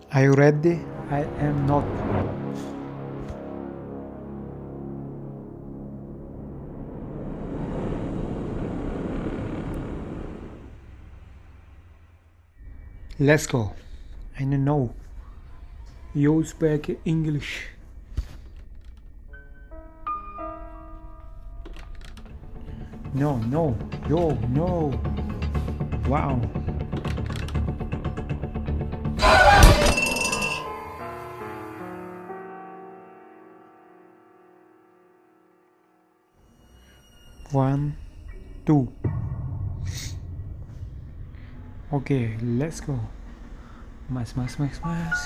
Are you ready? I am not. Let's go. I don't know. You speak English. No, no, yo, no. Wow. One, two. Okay, let's go. Más.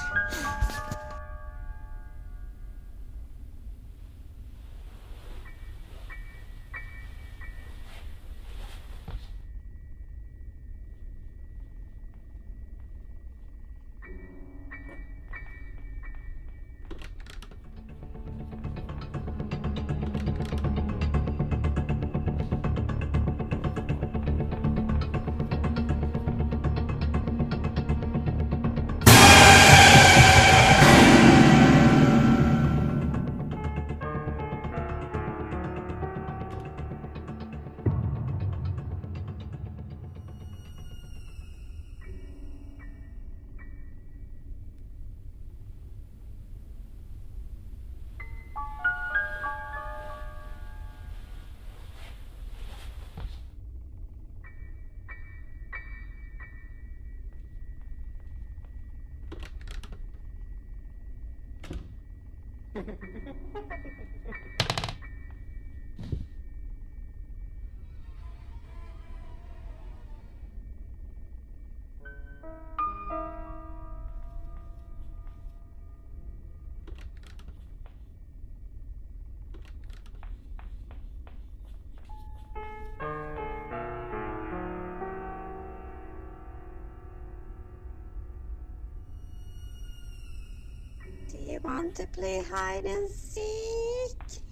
Do you want to play hide and seek?